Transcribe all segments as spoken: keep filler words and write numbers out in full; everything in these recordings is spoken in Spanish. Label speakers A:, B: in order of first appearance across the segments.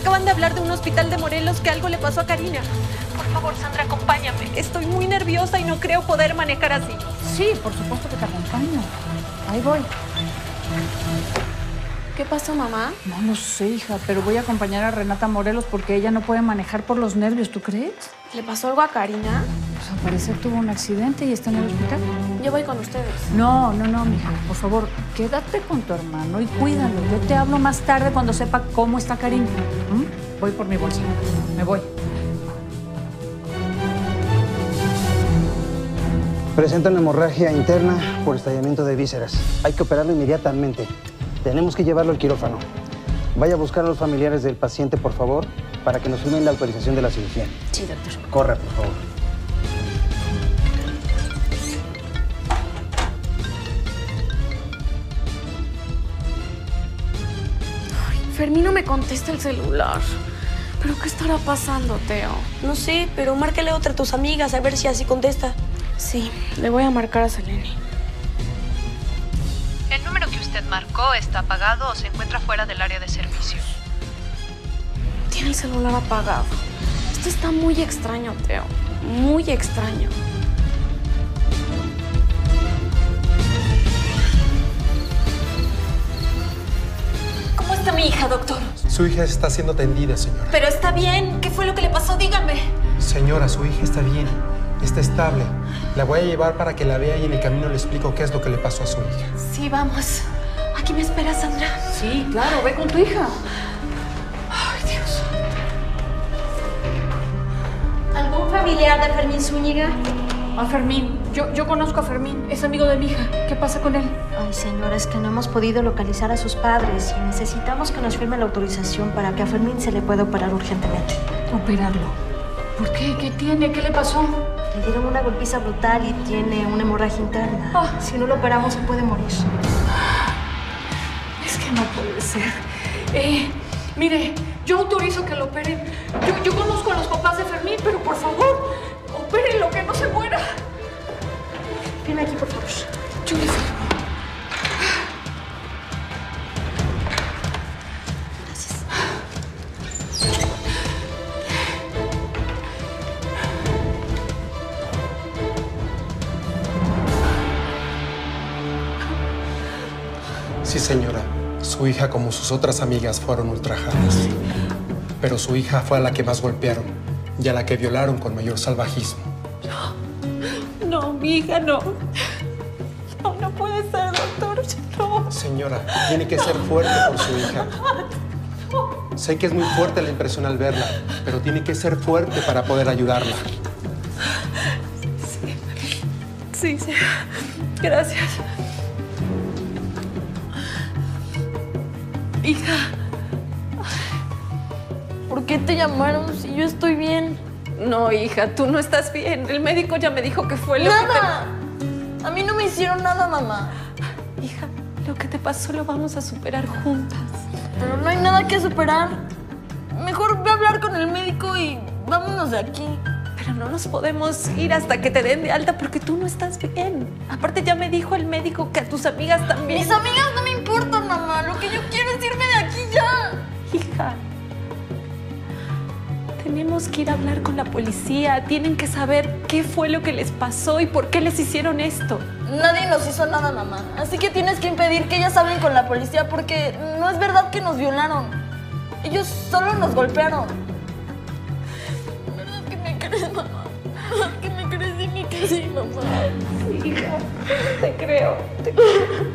A: acaban de hablar de un hospital de Morelos que algo le pasó a Karina. Por favor, Sandra, acompáñame. Estoy muy nerviosa y no creo poder manejar así.
B: Sí, por supuesto que te acompaño. Ahí voy.
A: ¿Qué pasó, mamá?
B: No lo sé, hija, pero voy a acompañar a Renata Morelos porque ella no puede manejar por los nervios, ¿tú crees?
A: ¿Le pasó algo a Karina?
B: Pues al parecer tuvo un accidente y está en el hospital.
A: Yo voy con ustedes.
B: No, no, no, mija. Por favor, quédate con tu hermano y cuídalo. Yo te hablo más tarde cuando sepa cómo está Karina. ¿Mm? Voy por mi bolsa. Me voy.
C: Presenta una hemorragia interna por estallamiento de vísceras. Hay que operarlo inmediatamente. Tenemos que llevarlo al quirófano. Vaya a buscar a los familiares del paciente, por favor, para que nos firmen la autorización de la cirugía.
A: Sí, doctor.
C: Corre, por favor.
A: Ay, Fermín no me contesta el celular. ¿Pero qué estará pasando, Teo?
D: No sé, pero márcale a otra a tus amigas a ver si así contesta.
A: Sí, le voy a marcar a Selene.
E: El número que usted marcó está apagado o se encuentra fuera del área de servicio.
A: Tiene el celular apagado. Esto está muy extraño, Teo. Muy extraño. ¿Cómo está mi hija, doctor?
F: Su hija está siendo atendida, señora.
A: Pero está bien. ¿Qué fue lo que le pasó? Dígame.
F: Señora, su hija está bien. Está estable. La voy a llevar para que la vea y en el camino le explico qué es lo que le pasó a su hija.
A: Sí, vamos. Aquí me espera, Sandra.
B: Sí, claro. Ve con tu hija.
A: Ay, Dios.
D: ¿Algún familiar de Fermín Zúñiga?
B: A Fermín. Yo, yo conozco a Fermín. Es amigo de mi hija. ¿Qué pasa con él?
D: Ay, señora, es que no hemos podido localizar a sus padres y necesitamos que nos firme la autorización para que a Fermín se le pueda operar urgentemente.
B: Operarlo. ¿Por qué? ¿Qué tiene? ¿Qué le pasó?
D: Le dieron una golpiza brutal y tiene una hemorragia interna.
B: Ah.
D: Si no lo operamos, se puede morir.
B: Es que no puede ser. Eh, mire, yo autorizo que lo operen. Yo, yo conozco a los papás de Fermín, pero por favor, opérenlo, que no se muera.
D: Firme aquí, por favor.
B: Yo le firmo.
D: Gracias.
F: Sí, señora. Su hija, como sus otras amigas, fueron ultrajadas. Pero su hija fue a la que más golpearon y a la que violaron con mayor salvajismo.
A: No, mi hija, no. No, no puede ser, doctor. No.
F: Señora, tiene que ser fuerte por su hija. Sé que es muy fuerte la impresión al verla, pero tiene que ser fuerte para poder ayudarla.
A: Sí, sí. Gracias. Hija. ¿Por qué te llamaron si yo estoy bien? No, hija, tú no estás bien. El médico ya me dijo que fue lo
D: ¡Nada! que te... A mí no me hicieron nada, mamá.
A: Hija, lo que te pasó lo vamos a superar juntas.
D: Pero no hay nada que superar. Mejor ve a hablar con el médico y vámonos de aquí.
A: Pero no nos podemos ir hasta que te den de alta porque tú no estás bien. Aparte ya me dijo el médico que a tus amigas también.
D: Mis amigas no me importan, mamá. Lo que yo quiero es irme de aquí ya.
A: Hija, tenemos que ir a hablar con la policía. Tienen que saber qué fue lo que les pasó y por qué les hicieron esto.
D: Nadie nos hizo nada, mamá. Así que tienes que impedir que ellas hablen con la policía porque no es verdad que nos violaron. Ellos solo nos golpearon. ¿Verdad que me crees, mamá? ¿Verdad que me crees y me crees, sí, mamá?
A: Sí, hija, te creo. Te creo.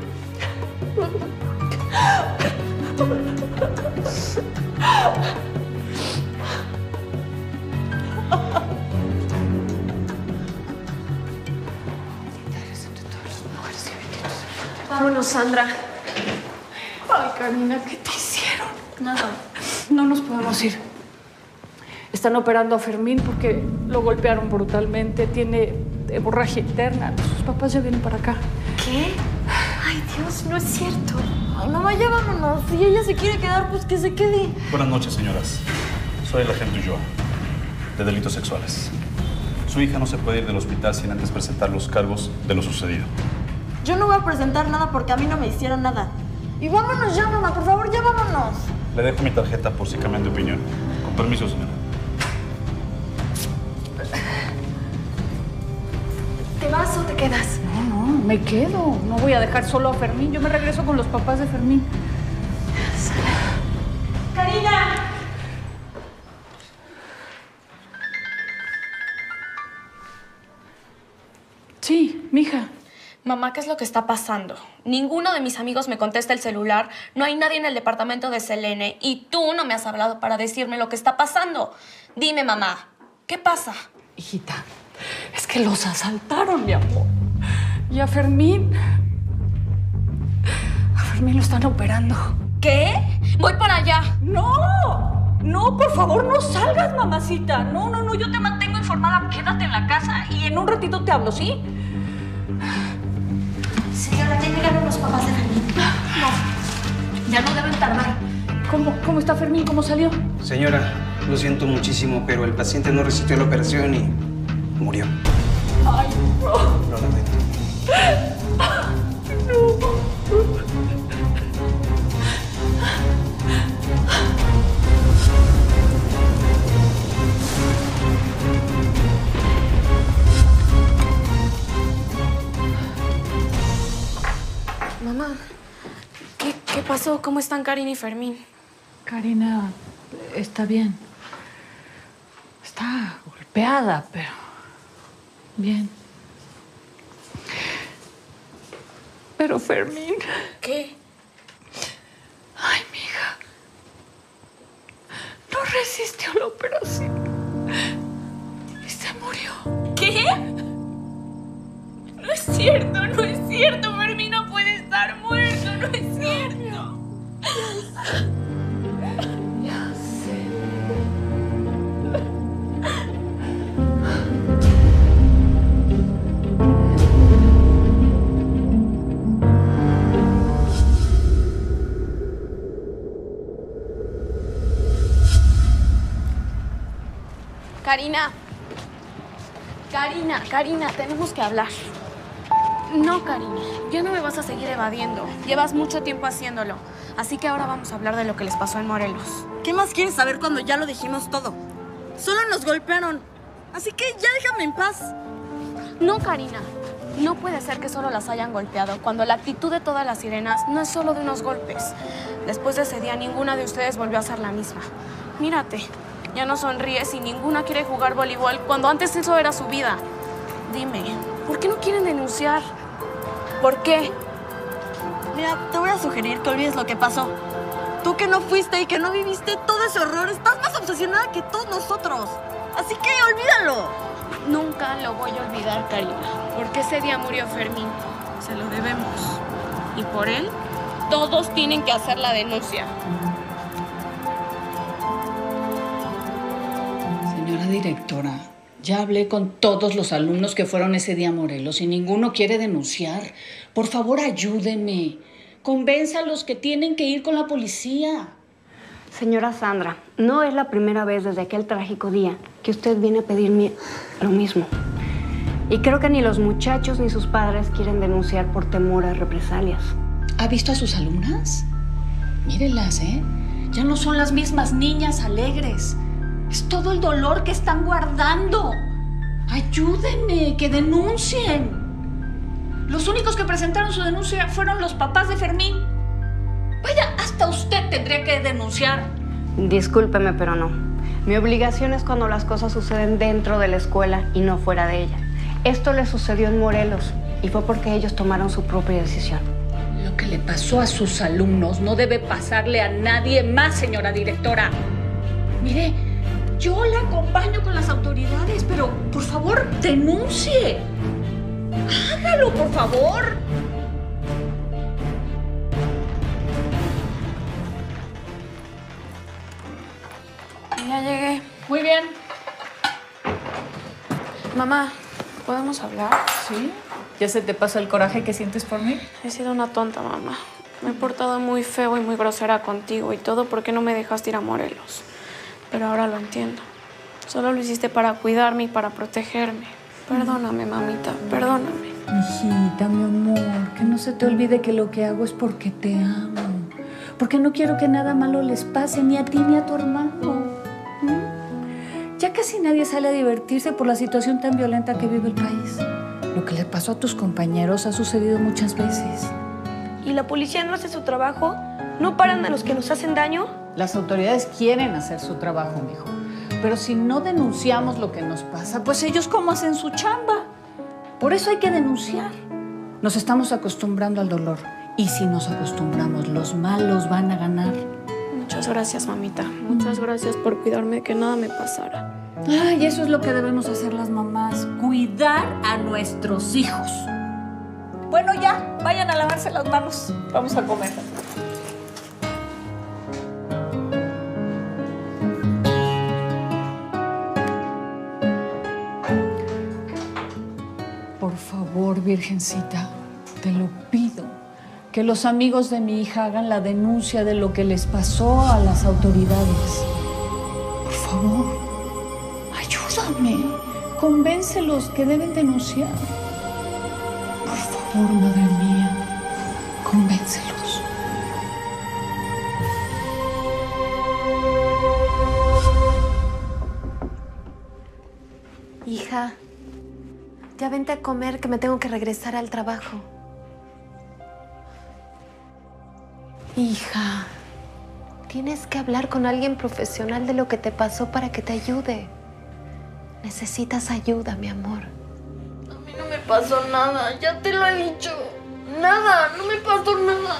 A: Vámonos, Sandra.
B: Ay, Karina, ¿qué te hicieron?
D: Nada.
B: No nos podemos ir. Están operando a Fermín porque lo golpearon brutalmente. Tiene hemorragia interna. Sus papás ya vienen para acá.
D: ¿Qué?
A: Ay, Dios, no es cierto.
D: Ay, mamá, ya vámonos. Si ella se quiere quedar, pues que se quede.
G: Buenas noches, señoras. Soy el agente Ulloa, de delitos sexuales. Su hija no se puede ir del hospital sin antes presentar los cargos de lo sucedido.
D: Yo no voy a presentar nada porque a mí no me hicieron nada. Y vámonos ya, mamá, por favor, ya vámonos.
G: Le dejo mi tarjeta por si cambian de opinión. Con permiso, señora.
A: ¿Te vas o te quedas?
B: No, no, me quedo. No voy a dejar solo a Fermín. Yo me regreso con los papás de Fermín.
A: ¡Karina!
B: Sí, mija.
H: Mamá, ¿qué es lo que está pasando? Ninguno de mis amigos me contesta el celular, no hay nadie en el departamento de Selene y tú no me has hablado para decirme lo que está pasando. Dime, mamá, ¿qué pasa?
B: Hijita, es que los asaltaron, mi amor. Y a Fermín... A Fermín lo están operando.
H: ¿Qué? Voy para allá.
B: ¡No! No, por favor, no salgas, mamacita. No, no, no, yo te mantengo informada. Quédate en la casa y en un ratito te hablo, ¿sí?
H: Señora, ya llegaron los papás de Fermín.
B: No, ya no deben tardar. ¿Cómo, cómo está Fermín? ¿Cómo salió?
C: Señora, lo siento muchísimo, pero el paciente no resistió la operación y murió.
B: Ay, no.
C: Lo lamento.
H: Mamá, ¿qué, ¿qué pasó? ¿Cómo están Karina y Fermín?
B: Karina está bien. Está golpeada, pero bien. Pero Fermín...
H: ¿Qué?
B: Ay, mija. No resistió la operación. Y se murió.
H: ¿Qué? No es cierto, no es cierto. Fermín no puede estar muerto, no es cierto.
B: Ya sé.
H: Karina. Karina, Karina, tenemos que hablar. No, Karina, ya no me vas a seguir evadiendo. Llevas mucho tiempo haciéndolo. Así que ahora vamos a hablar de lo que les pasó en Morelos.
D: ¿Qué más quieres saber cuando ya lo dijimos todo? Solo nos golpearon. Así que ya déjame en paz.
H: No, Karina. No puede ser que solo las hayan golpeado cuando la actitud de todas las sirenas no es solo de unos golpes. Después de ese día, ninguna de ustedes volvió a ser la misma. Mírate, ya no sonríes y ninguna quiere jugar voleibol cuando antes eso era su vida. Dime, ¿por qué no quieren denunciar? ¿Por qué?
D: Mira, te voy a sugerir que olvides lo que pasó. Tú que no fuiste y que no viviste todo ese horror, estás más obsesionada que todos nosotros. Así que olvídalo.
H: Nunca lo voy a olvidar, Karina, porque ese día murió Fermín. Se lo debemos. Y por él, todos tienen que hacer la denuncia.
B: Señora directora, ya hablé con todos los alumnos que fueron ese día a Morelos y ninguno quiere denunciar. Por favor, ayúdeme. Convénzalos que tienen que ir con la policía.
I: Señora Sandra, no es la primera vez desde aquel trágico día que usted viene a pedirme lo mismo. Y creo que ni los muchachos ni sus padres quieren denunciar por temor a represalias.
B: ¿Ha visto a sus alumnas? Mírenlas, ¿eh? Ya no son las mismas niñas alegres. Es todo el dolor que están guardando. Ayúdenme, que denuncien. Los únicos que presentaron su denuncia fueron los papás de Fermín. Vaya, hasta usted tendría que denunciar.
I: Discúlpeme, pero no. Mi obligación es cuando las cosas suceden dentro de la escuela y no fuera de ella. Esto le sucedió en Morelos y fue porque ellos tomaron su propia decisión.
B: Lo que le pasó a sus alumnos no debe pasarle a nadie más, señora directora. Mire, yo la acompaño con las autoridades, pero por favor, denuncie. Hágalo, por favor.
H: Ya llegué.
B: Muy bien.
H: Mamá, ¿podemos hablar?
B: ¿Sí? ¿Ya se te pasa el coraje que sientes por mí?
H: He sido una tonta, mamá. Me he portado muy feo y muy grosera contigo y todo porque no me dejaste ir a Morelos. Pero ahora lo entiendo. Solo lo hiciste para cuidarme y para protegerme. Perdóname, mamita, perdóname.
B: Hijita, mi amor, que no se te olvide que lo que hago es porque te amo. porque no quiero que nada malo les pase ni a ti ni a tu hermano. ¿Mm? Ya casi nadie sale a divertirse por la situación tan violenta que vive el país. Lo que le pasó a tus compañeros ha sucedido muchas veces.
H: ¿Y la policía no hace su trabajo? ¿No paran a los que nos hacen daño?
B: Las autoridades quieren hacer su trabajo, mijo. Pero si no denunciamos lo que nos pasa, pues ellos ¿cómo hacen su chamba? Por eso hay que denunciar. Nos estamos acostumbrando al dolor. Y si nos acostumbramos, los malos van a ganar.
H: Muchas gracias, mamita. Muchas gracias por cuidarme de que nada me pasara.
B: Ay, eso es lo que debemos hacer las mamás. Cuidar a nuestros hijos. Bueno, ya, vayan a lavarse las manos. Vamos a comer. Por favor, Virgencita, te lo pido, que los amigos de mi hija hagan la denuncia de lo que les pasó a las autoridades. Por favor, ayúdame, convéncelos que deben denunciar. Por favor, madre mía, convéncelos.
A: Hija, ya vente a comer que me tengo que regresar al trabajo. Hija, tienes que hablar con alguien profesional de lo que te pasó para que te ayude. Necesitas ayuda, mi amor.
D: A mí no me pasó nada, ya te lo he dicho. Nada, no me pasó nada.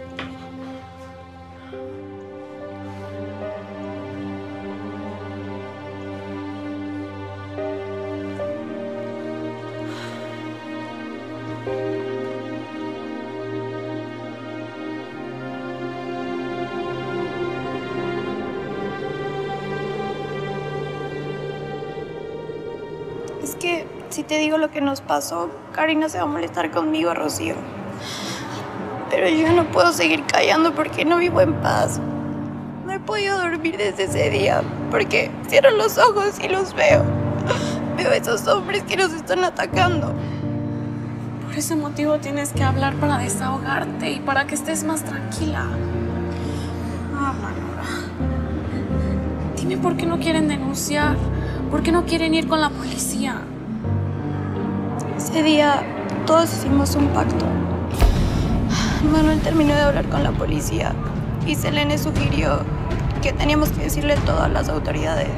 H: Es que si te digo lo que nos pasó, Karina se va a molestar conmigo, Rocío. Pero yo no puedo seguir callando porque no vivo en paz. No he podido dormir desde ese día porque cierro los ojos y los veo. Veo a esos hombres que nos están atacando. Por ese motivo tienes que hablar para desahogarte y para que estés más tranquila. Ah, Manora. Dime por qué no quieren denunciar. ¿Por qué no quieren ir con la policía? Ese día todos hicimos un pacto. Manuel terminó de hablar con la policía y Selene sugirió que teníamos que decirle todo a las autoridades.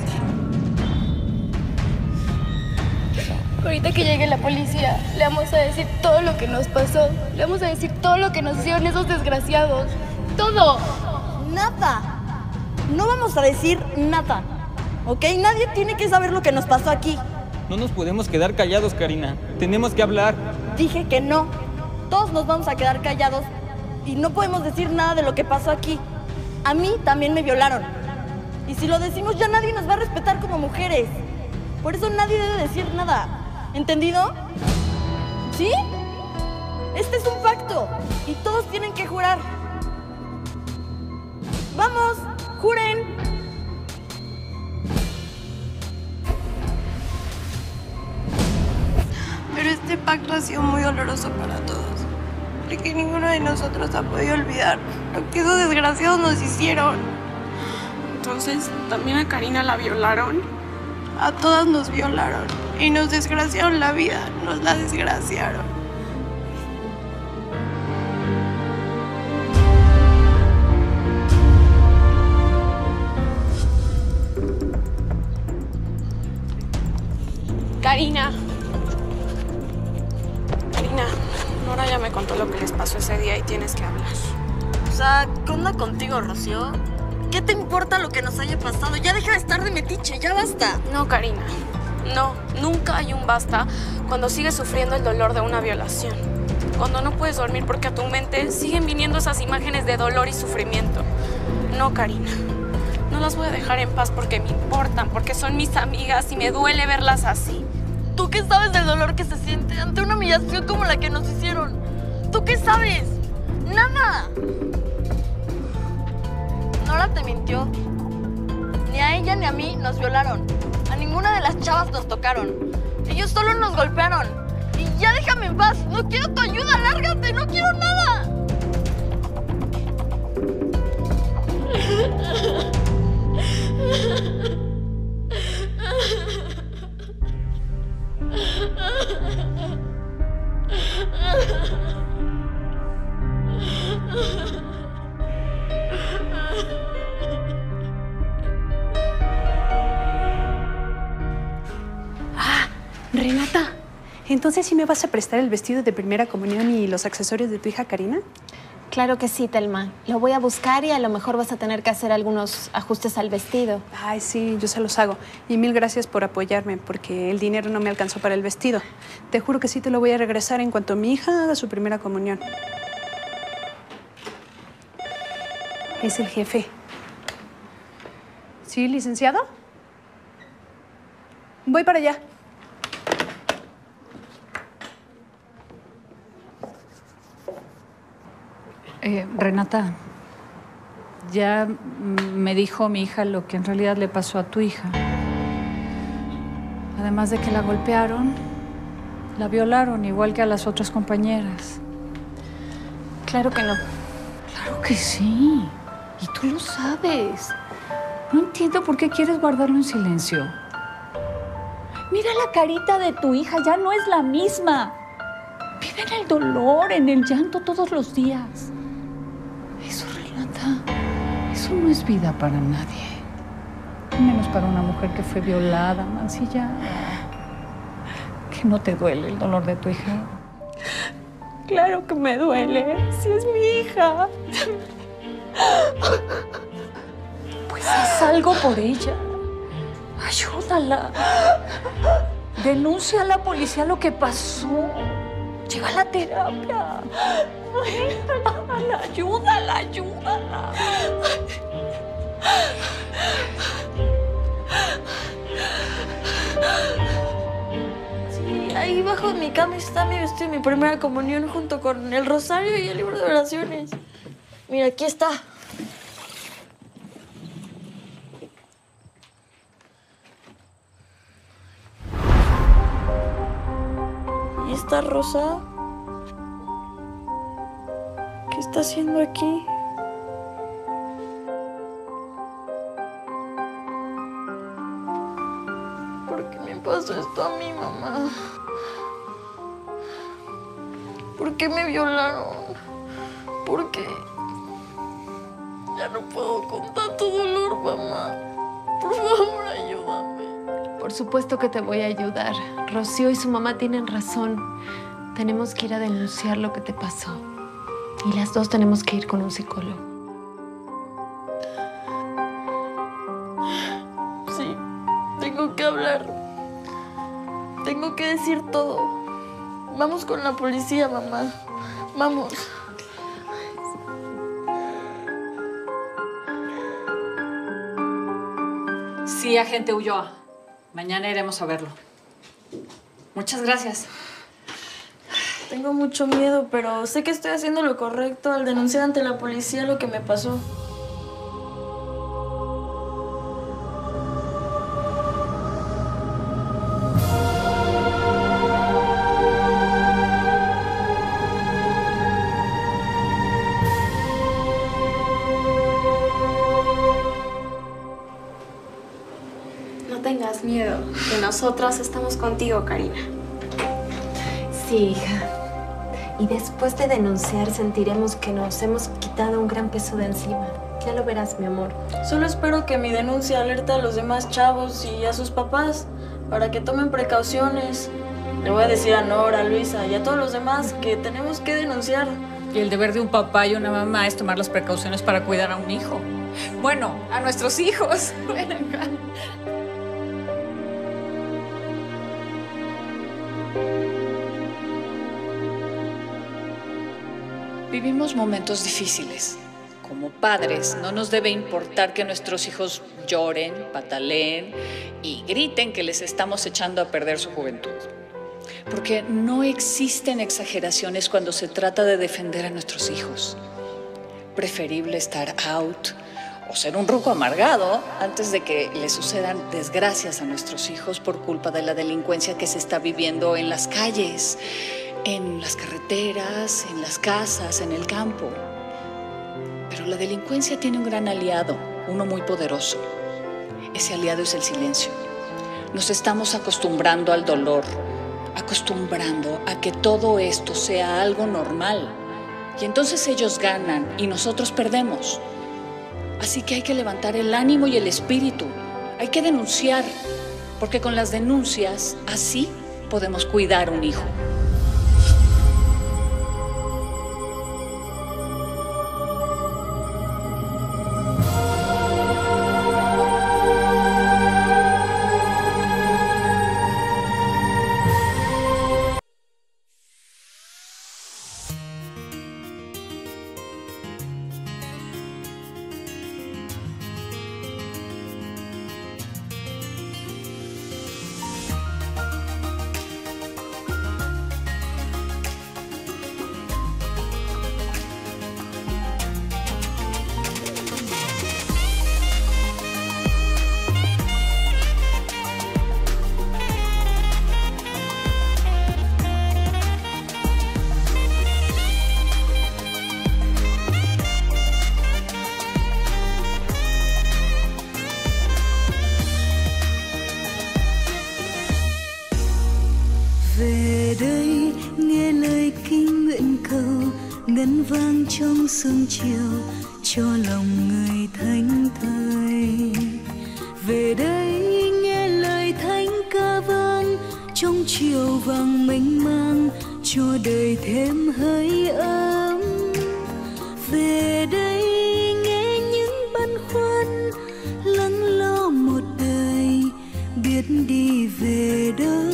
H: Ahorita que llegue la policía, le vamos a decir todo lo que nos pasó. Le vamos a decir todo lo que nos hicieron esos desgraciados. ¡Todo!
D: Nada. No vamos a decir nada. ¿Ok? Nadie tiene que saber lo que nos pasó aquí.
J: No nos podemos quedar callados, Karina. Tenemos que hablar.
D: Dije que no. Todos nos vamos a quedar callados y no podemos decir nada de lo que pasó aquí. A mí también me violaron. Y si lo decimos, ya nadie nos va a respetar como mujeres. Por eso nadie debe decir nada. ¿Entendido? ¿Sí? Este es un pacto y todos tienen que jurar. ¡Vamos! ¡Juren!
H: Pero este pacto ha sido muy doloroso para todos, porque ninguno de nosotros ha podido olvidar lo que esos desgraciados nos hicieron. Entonces, ¿también a Karina la violaron? A todas nos violaron y nos desgraciaron la vida, nos la desgraciaron. Karina. Karina, Nora ya me contó lo que les pasó ese día y tienes que hablar.
D: O sea, ¿qué onda contigo, Rocío? ¿Qué te importa lo que nos haya pasado? Ya deja de estar de metiche, ya basta.
H: No, Karina. No, nunca hay un basta cuando sigues sufriendo el dolor de una violación. Cuando no puedes dormir porque a tu mente siguen viniendo esas imágenes de dolor y sufrimiento. No, Karina. No las voy a dejar en paz porque me importan, porque son mis amigas y me duele verlas así.
D: ¿Tú qué sabes del dolor que se siente ante una humillación como la que nos hicieron? ¿Tú qué sabes? ¡Nada! Nora te mintió. Ni a ella ni a mí nos violaron. A ninguna de las chavas nos tocaron. Ellos solo nos golpearon. Y ya déjame en paz. No quiero tu ayuda. Lárgate. No quiero nada.
A: Ah, Renata, ¿entonces sí me vas a prestar el vestido de primera comunión y los accesorios de tu hija Karina?
H: Claro que sí, Telma. Lo voy a buscar y a lo mejor vas a tener que hacer algunos ajustes al vestido.
A: Ay, sí, yo se los hago. Y mil gracias por apoyarme, porque el dinero no me alcanzó para el vestido. Te juro que sí te lo voy a regresar en cuanto mi hija haga su primera comunión. Es el jefe. ¿Sí, licenciado? Voy para allá.
K: Eh, Renata, ya me dijo mi hija lo que en realidad le pasó a tu hija. Además de que la golpearon, la violaron igual que a las otras compañeras.
H: Claro que no.
K: Claro que sí. Y tú lo sabes. No entiendo por qué quieres guardarlo en silencio. Mira la carita de tu hija, ya no es la misma. Vive en el dolor, en el llanto todos los días. Eso, Renata, eso no es vida para nadie. Menos para una mujer que fue violada, mancillada. ¿Que no te duele el dolor de tu hija?
A: Claro que me duele. Si es mi hija.
K: Pues haz algo por ella. Ayúdala. Denuncia a la policía lo que pasó. Lleva a la terapia. Ayúdala, ayúdala, ayúdala.
D: Sí, ahí bajo mi cama está mi vestido de mi primera comunión junto con el rosario y el libro de oraciones. Mira, aquí está. ¿Y esta Rosa? ¿Qué está haciendo aquí? ¿Por qué me pasó esto a mi mamá? ¿Por qué me violaron? ¿Por qué? Ya no puedo con tanto dolor, mamá. Por favor, ayúdame.
H: Por supuesto que te voy a ayudar. Rocío y su mamá tienen razón. Tenemos que ir a denunciar lo que te pasó. Y las dos tenemos que ir con un psicólogo.
D: Sí, tengo que hablar. Tengo que decir todo. Vamos con la policía, mamá. Vamos.
K: Sí, agente Ulloa. Mañana iremos a verlo. Muchas gracias.
D: Tengo mucho miedo, pero sé que estoy haciendo lo correcto al denunciar ante la policía lo que me pasó.
H: No tengas miedo, que nosotros estamos contigo, Karina. Sí, hija. Y después de denunciar sentiremos que nos hemos quitado un gran peso de encima. Ya lo verás, mi amor.
D: Solo espero que mi denuncia alerte a los demás chavos y a sus papás para que tomen precauciones. Le voy a decir a Nora, a Luisa y a todos los demás que tenemos que denunciar.
K: Y el deber de un papá y una mamá es tomar las precauciones para cuidar a un hijo. Bueno, a nuestros hijos. Vivimos momentos difíciles. Como padres, no nos debe importar que nuestros hijos lloren, pataleen y griten que les estamos echando a perder su juventud. Porque no existen exageraciones cuando se trata de defender a nuestros hijos. Preferible estar out o ser un ruco amargado antes de que le sucedan desgracias a nuestros hijos por culpa de la delincuencia que se está viviendo en las calles, en las carreteras, en las casas, en el campo. Pero la delincuencia tiene un gran aliado, uno muy poderoso. Ese aliado es el silencio. Nos estamos acostumbrando al dolor, acostumbrando a que todo esto sea algo normal. Y entonces ellos ganan y nosotros perdemos. Así que hay que levantar el ánimo y el espíritu. Hay que denunciar, porque con las denuncias, así podemos cuidar un hijo.
L: Về đây nghe lời kinh nguyện cầu ngân vang trong sương chiều cho lòng người thánh thơi. Về đây nghe lời thánh ca vang trong chiều vàng mênh mang cho đời thêm hơi ấm. Về đây nghe những băn khoăn lắng lo một đời biết đi về đâu.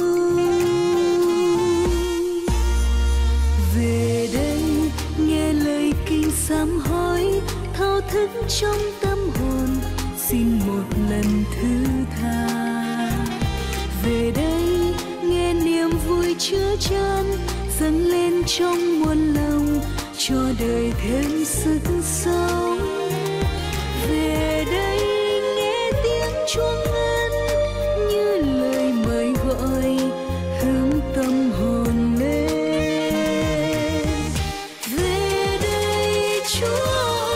L: Về đây nghe lời kinh sám hối thao thức trong tâm hồn xin một lần thứ tha. Về đây nghe niềm vui chứa chan dâng lên trong muôn lòng cho đời thêm sức sống. Về đây nghe tiếng chuông ngân như lời mời gọi hướng tâm hồn lên. Về đây Chúa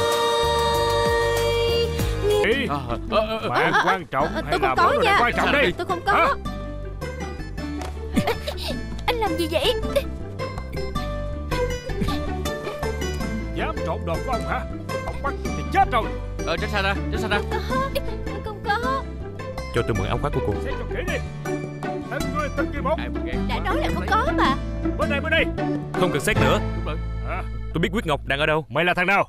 L: ơi.
M: Ý, bạn quan trọng hay là
H: có
M: món
H: nha.
M: quan trọng đi?
H: Tôi không có.
M: Hả?
H: Anh làm gì vậy?
M: Dám trộm đồ của ông hả? Ông bắt thì chết rồi.
J: Ờ, tránh xa ra, tránh xa ra.
H: Không có.
J: Cho tôi mượn áo khoác của cô.
M: Xem cho kỹ đi. Từng người từng kia một.
H: Đã nói là không có mà.
M: Bên đây, bên đây.
J: Không cần xét nữa.
M: À,
J: Tôi biết Quyết Ngọc đang ở đâu.
M: mày là thằng nào?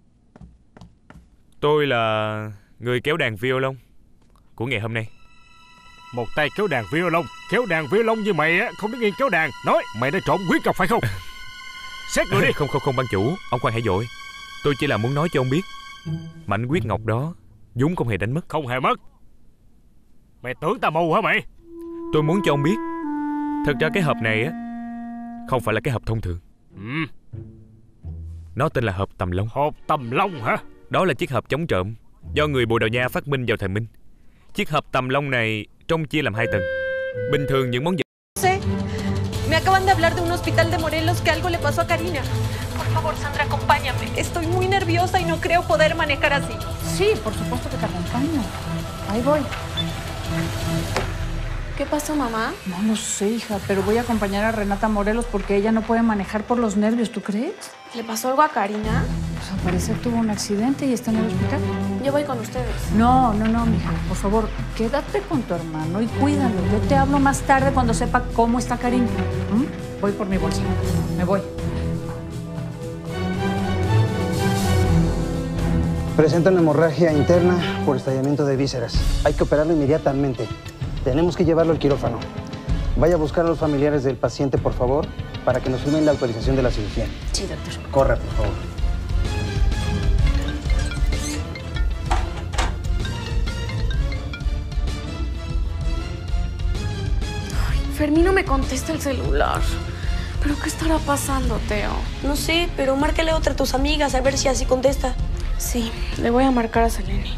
J: Tôi là người kéo đàn violon của ngày hôm nay.
M: Một tay kéo đàn violon, kéo đàn violon như mày á, không đứng yên kéo đàn. Nói, mày đã trộm Quyết Ngọc phải không? Xét người đi.
J: Không không không ban chủ, ông khoan hãy vội. Tôi chỉ là muốn nói cho ông biết, mảnh Quyết Ngọc đó vốn không hề đánh mất.
M: Không hề mất. Mày tưởng tao mù hả mày?
J: Tôi muốn cho ông biết, thật ra cái hộp này á không phải là cái hộp thông thường.
M: Ừ.
J: Nó tên là hộp Tầm Long.
M: Hộp Tầm Long hả?
J: Đó là chiếc hộp chống trộm do người Bồ Đào Nha phát minh vào thời Minh. Chiếc hộp Tầm Long này trông chia làm hai tầng. Bình thường những món vật.
A: Me acaban de hablar de un hospital de Morelos que algo le pasó a Karina. Por favor, Sandra, acompáñame. Estoy muy nerviosa y no creo poder manejar así.
B: Sí, por supuesto que te acompaño. Ahí voy.
H: ¿Qué pasó, mamá?
B: No lo sé, hija, pero voy a acompañar a Renata Morelos porque ella no puede manejar por los nervios, ¿tú crees?
H: ¿Le pasó algo a Karina?
B: Pues al parecer tuvo un accidente y está en el hospital.
H: Yo voy con ustedes.
B: No, no, no, mija. Por favor, quédate con tu hermano y cuídalo. Yo te hablo más tarde cuando sepa cómo está Karina. ¿Mm? Voy por mi bolsa. Me voy.
C: Presenta una hemorragia interna por estallamiento de vísceras. Hay que operarlo inmediatamente. Tenemos que llevarlo al quirófano. Vaya a buscar a los familiares del paciente, por favor, para que nos firmen la autorización de la cirugía.
B: Sí, doctor.
C: Corra, por favor.
H: Fermín no me contesta el celular. ¿Pero qué estará pasando, Teo?
N: No sé, pero márcale a otra a tus amigas a ver si así contesta.
H: Sí, le voy a marcar a Selene.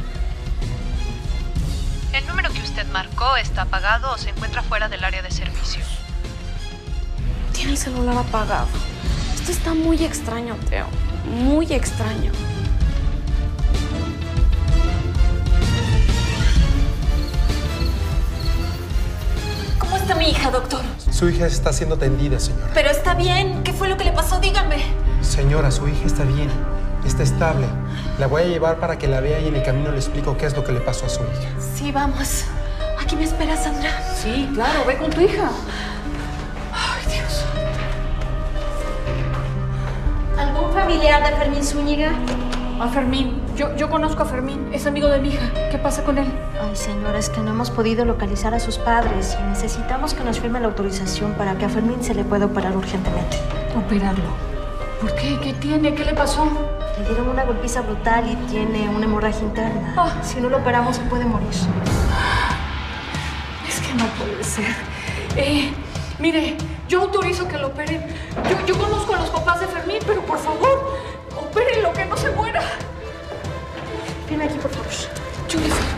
E: El número que usted marcó está apagado o se encuentra fuera del área de servicio.
H: Tiene el celular apagado. Esto está muy extraño, Teo. Muy extraño.
B: hija, doctor?
F: Su hija está siendo atendida, señora.
B: Pero está bien. ¿Qué fue lo que le pasó? Dígame.
F: Señora, su hija está bien. Está estable. La voy a llevar para que la vea y en el camino le explico qué es lo que le pasó a su hija.
B: Sí, vamos. ¿Aquí me esperas, Sandra?
K: Sí, claro. Ve con tu hija.
B: Ay, Dios.
O: ¿Algún familiar de Fermín Zúñiga?
B: A Fermín. Yo, yo conozco a Fermín. Es amigo de mi hija. ¿Qué pasa con él?
O: Ay, señora, es que no hemos podido localizar a sus padres y necesitamos que nos firme la autorización para que a Fermín se le pueda operar urgentemente.
B: ¿Operarlo? ¿Por qué? ¿Qué tiene? ¿Qué le pasó?
O: Le dieron una golpiza brutal y tiene una hemorragia interna.
B: Oh.
O: Si no lo operamos, se puede morir.
B: Es que no puede ser. Eh, mire, yo autorizo que lo operen. Yo, yo conozco a los papás de Fermín, pero por favor, opérenlo, que no se muera.
O: Firme aquí, por favor.
B: Yo le firmo.